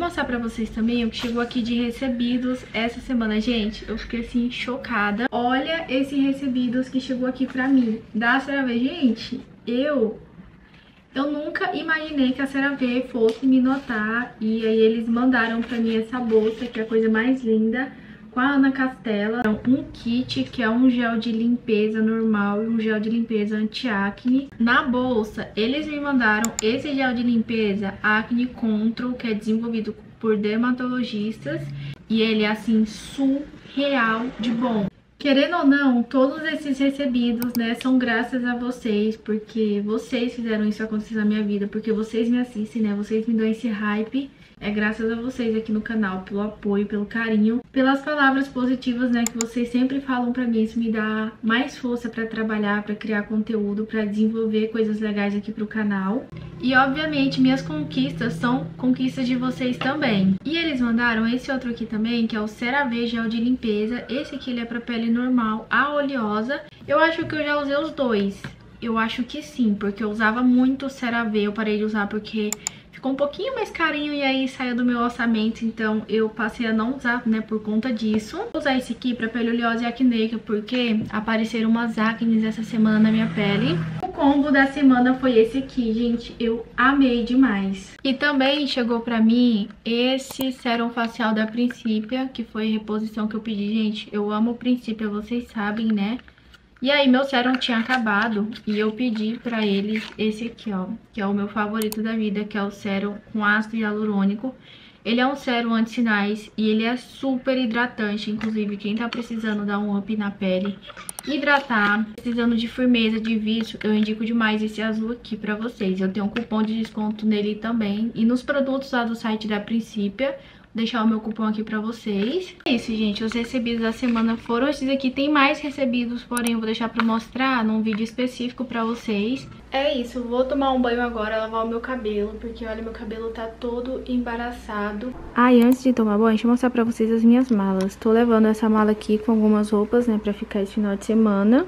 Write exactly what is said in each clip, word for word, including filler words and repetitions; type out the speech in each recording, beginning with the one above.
mostrar pra vocês também o que chegou aqui de recebidos essa semana. Gente, eu fiquei assim chocada. Olha esse recebidos que chegou aqui pra mim da CeraVe. Gente, eu... Eu nunca imaginei que a CeraVe fosse me notar. E aí eles mandaram pra mim essa bolsa, que é a coisa mais linda, com a Ana Castela. Um kit, que é um gel de limpeza normal e um gel de limpeza anti-acne. Na bolsa, eles me mandaram esse gel de limpeza Acne Control, que é desenvolvido por dermatologistas. E ele é assim, surreal de bom. Querendo ou não, todos esses recebidos, né, são graças a vocês, porque vocês fizeram isso acontecer na minha vida, porque vocês me assistem, né, vocês me dão esse hype. É graças a vocês aqui no canal, pelo apoio, pelo carinho, pelas palavras positivas, né, que vocês sempre falam pra mim. Isso me dá mais força pra trabalhar, pra criar conteúdo, pra desenvolver coisas legais aqui pro canal. E, obviamente, minhas conquistas são conquistas de vocês também. E eles mandaram esse outro aqui também, que é o CeraVe Gel de Limpeza. Esse aqui ele é pra pele normal, a oleosa. Eu acho que eu já usei os dois. Eu acho que sim, porque eu usava muito o CeraVe. Eu parei de usar porque... ficou um pouquinho mais carinho e aí saiu do meu orçamento, então eu passei a não usar, né, por conta disso. Vou usar esse aqui pra pele oleosa e acneica, porque apareceram umas acnes essa semana na minha pele. O combo da semana foi esse aqui, gente, eu amei demais. E também chegou pra mim esse sérum facial da Principia, que foi a reposição que eu pedi. Gente, eu amo Principia, vocês sabem, né? E aí meu sérum tinha acabado e eu pedi pra eles esse aqui, ó, que é o meu favorito da vida, que é o sérum com ácido hialurônico. Ele é um sérum anti-sinais e ele é super hidratante, inclusive quem tá precisando dar um up na pele, hidratar, precisando de firmeza, de vício, eu indico demais esse azul aqui pra vocês. Eu tenho um cupom de desconto nele também e nos produtos lá do site da Principia. Vou deixar o meu cupom aqui pra vocês. É isso, gente. Os recebidos da semana foram esses aqui. Tem mais recebidos, porém eu vou deixar pra mostrar num vídeo específico pra vocês. É isso. Vou tomar um banho agora, lavar o meu cabelo, porque olha, meu cabelo tá todo embaraçado. Ah, e antes de tomar banho, deixa eu mostrar pra vocês as minhas malas. Tô levando essa mala aqui com algumas roupas, né, pra ficar esse final de semana.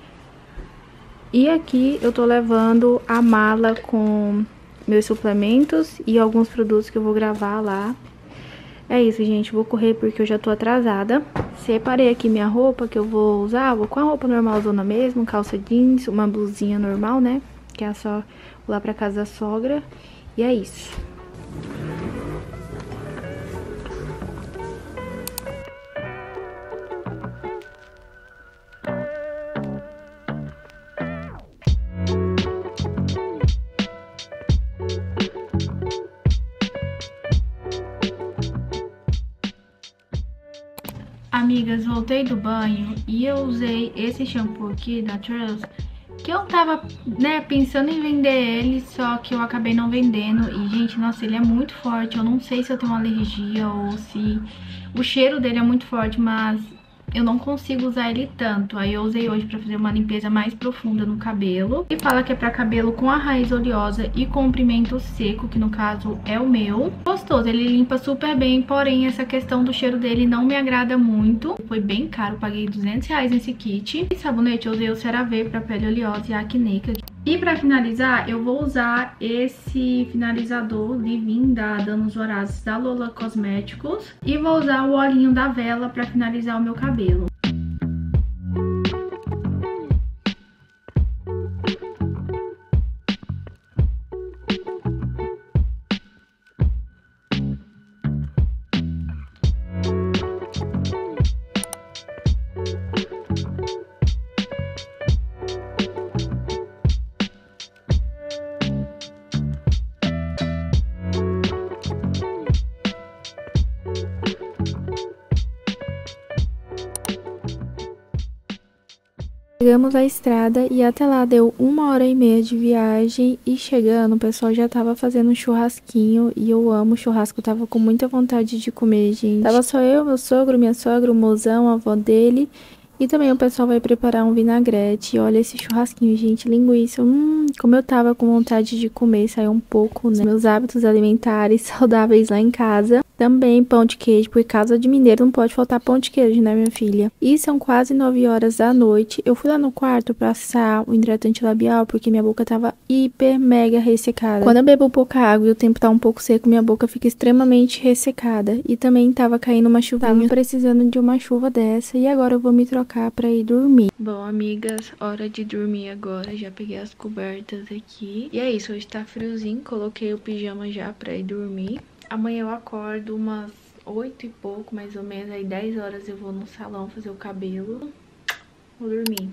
E aqui eu tô levando a mala com meus suplementos e alguns produtos que eu vou gravar lá. É isso, gente, vou correr porque eu já tô atrasada. Separei aqui minha roupa que eu vou usar, vou com a roupa normalzona mesmo, calça jeans, uma blusinha normal, né? Que é só lá pra casa da sogra. E é isso. Amigas, voltei do banho e eu usei esse shampoo aqui da Trust, que eu tava, né, pensando em vender ele, só que eu acabei não vendendo. E, gente, nossa, ele é muito forte. Eu não sei se eu tenho uma alergia ou se o cheiro dele é muito forte, mas eu não consigo usar ele tanto. Aí eu usei hoje pra fazer uma limpeza mais profunda no cabelo. E fala que é pra cabelo com a raiz oleosa e comprimento seco, que no caso é o meu. Gostoso, ele limpa super bem, porém essa questão do cheiro dele não me agrada muito. Foi bem caro, paguei duzentos reais nesse kit. E sabonete eu usei o CeraVe pra pele oleosa e acneica. E pra finalizar, eu vou usar esse finalizador Livin da Danos Vorazes da Lola Cosméticos. E vou usar o olhinho da vela pra finalizar o meu cabelo. Pegamos a estrada e até lá deu uma hora e meia de viagem e chegando o pessoal já tava fazendo um churrasquinho e eu amo churrasco, eu tava com muita vontade de comer, gente. Tava só eu, meu sogro, minha sogra, o mozão, a avó dele e também o pessoal vai preparar um vinagrete. E olha esse churrasquinho, gente, linguiça, hum, como eu tava com vontade de comer, saiu um pouco, né, meus hábitos alimentares saudáveis lá em casa. também pão de queijo, porque casa de mineiro não pode faltar pão de queijo, né, minha filha? E são quase nove horas da noite. Eu fui lá no quarto passar o hidratante labial, porque minha boca tava hiper mega ressecada. Quando eu bebo pouca água e o tempo tá um pouco seco, minha boca fica extremamente ressecada. E também tava caindo uma chuva, tava precisando de uma chuva dessa. E agora eu vou me trocar pra ir dormir. Bom, amigas, hora de dormir agora. Já peguei as cobertas aqui. E é isso, hoje tá friozinho. Coloquei o pijama já pra ir dormir. Amanhã eu acordo umas oito e pouco, mais ou menos. Aí dez horas eu vou no salão fazer o cabelo. Vou dormir.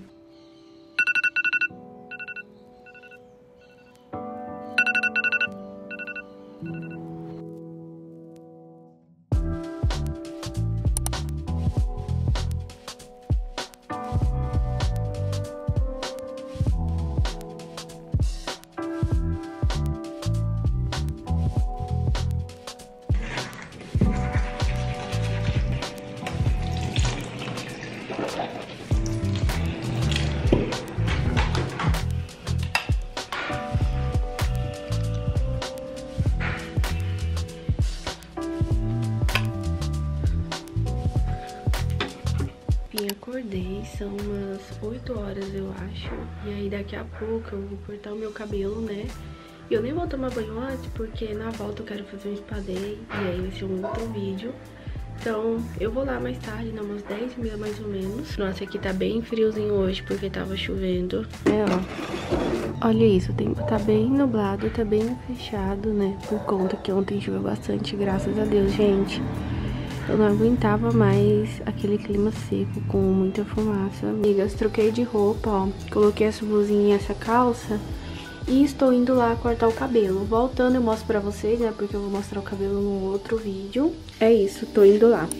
Acordei, são umas oito horas eu acho. E aí daqui a pouco eu vou cortar o meu cabelo, né? E eu nem vou tomar banho antes, porque na volta eu quero fazer um spa day. E aí vai ser um outro vídeo. Então eu vou lá mais tarde, né, umas dez e meia mais ou menos. Nossa, aqui tá bem friozinho hoje, porque tava chovendo. É, ó. Olha isso, o tempo tá bem nublado, tá bem fechado, né? Por conta que ontem choveu bastante, graças a Deus, gente. Eu não aguentava mais aquele clima seco com muita fumaça. Amigas, troquei de roupa, ó. Coloquei essa blusinha e essa calça. E estou indo lá cortar o cabelo. Voltando eu mostro pra vocês, né? Porque eu vou mostrar o cabelo num outro vídeo. É isso, tô indo lá.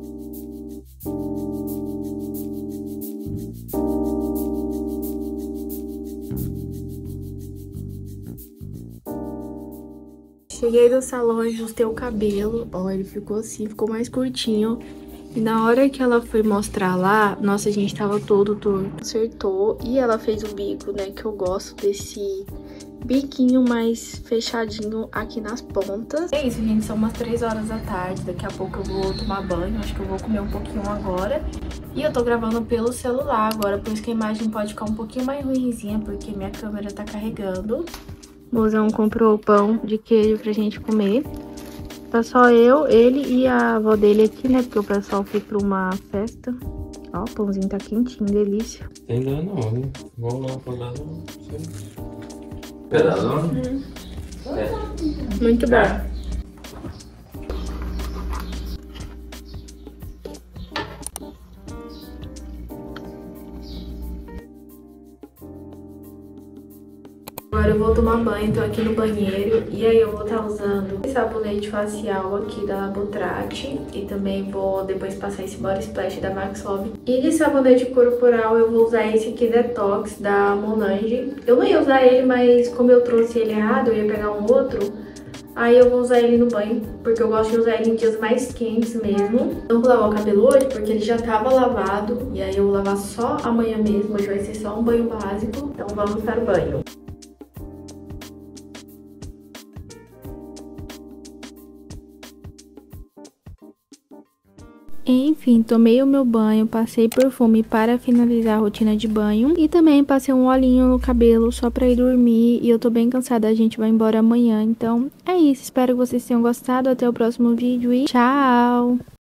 Cheguei do salão, ajustei o cabelo, ó, ele ficou assim, ficou mais curtinho. E na hora que ela foi mostrar lá, nossa, a gente tava todo torto. Acertou, e ela fez o bico, né, que eu gosto desse biquinho mais fechadinho aqui nas pontas. É isso, gente, são umas três horas da tarde, daqui a pouco eu vou tomar banho, acho que eu vou comer um pouquinho agora. E eu tô gravando pelo celular agora, por isso que a imagem pode ficar um pouquinho mais ruinzinha, porque minha câmera tá carregando. O mozão comprou pão de queijo pra gente comer. Tá só eu, ele e a avó dele aqui, né? Porque o pessoal foi pra uma festa. Ó, o pãozinho tá quentinho, delícia. Ainda não, né? Vamos lá pra lá. Pedaço? Hum. É. Muito bom. Agora eu vou tomar banho, tô aqui no banheiro. E aí eu vou estar usando esse sabonete facial aqui da Labotrate. E também vou depois passar esse Body Splash da Max Love. E de sabonete corporal eu vou usar esse aqui, Detox, da Monange. Eu não ia usar ele, mas como eu trouxe ele errado, eu ia pegar um outro. Aí eu vou usar ele no banho, porque eu gosto de usar ele em dias mais quentes mesmo. Não vou lavar o cabelo hoje, porque ele já tava lavado. E aí eu vou lavar só amanhã mesmo, hoje vai ser só um banho básico. Então vamos para o banho. Enfim, tomei o meu banho, passei perfume para finalizar a rotina de banho. E também passei um olhinho no cabelo só pra ir dormir. E eu tô bem cansada, a gente vai embora amanhã. Então é isso, espero que vocês tenham gostado. Até o próximo vídeo e tchau!